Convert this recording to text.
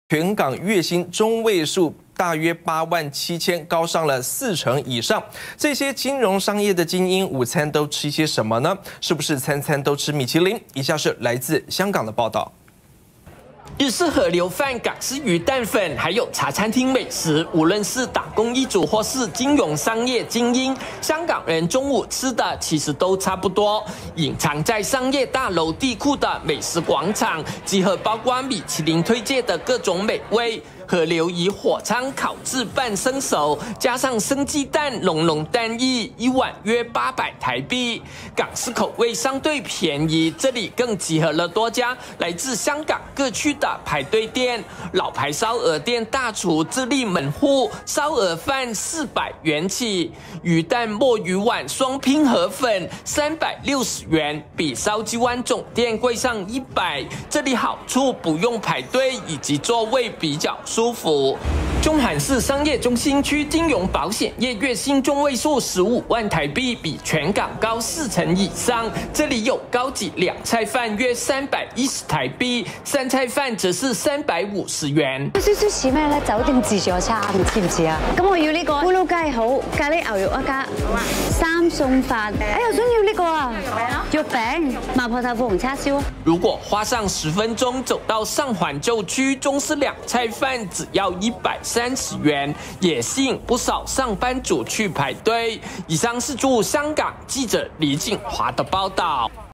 全港月薪中位数大约87000，高上了40%以上。这些金融商业的精英，午餐都吃些什么呢？是不是餐餐都吃米其林？以下是来自香港的报道。 日式河流饭、港式鱼蛋粉，还有茶餐厅美食，无论是打工一族或是金融商业精英，香港人中午吃的其实都差不多。隐藏在商业大楼地库的美食广场，集合包括米其林推荐的各种美味。 河流以火仓烤至半生熟，加上生鸡蛋，浓浓淡意，一碗约800台币。港式口味相对便宜，这里更集合了多家来自香港各区的排队店。老牌烧鹅店大厨自立门户，烧鹅饭400元起，鱼蛋墨鱼丸双拼河粉360元，比烧鸡湾总店贵上100。这里好处不用排队，以及座位比较舒服。中环市商业中心区金融保险业月薪中位数15万台币，比全港高40%以上。这里有高级2菜饭约310台币，3菜飯則是350元。 有少少似咩咧？酒店自助餐，唔知唔知啊？咁我要呢個咕嚕雞好，咖喱牛肉一加3餸飯。哎，我想要呢個啊！肉餅、麻婆豆腐紅叉燒。 如果花上10分鐘走到上環舊區，中式2菜飯只要130元，也吸引不少上班族去排队。以上是驻香港记者李景华的报道。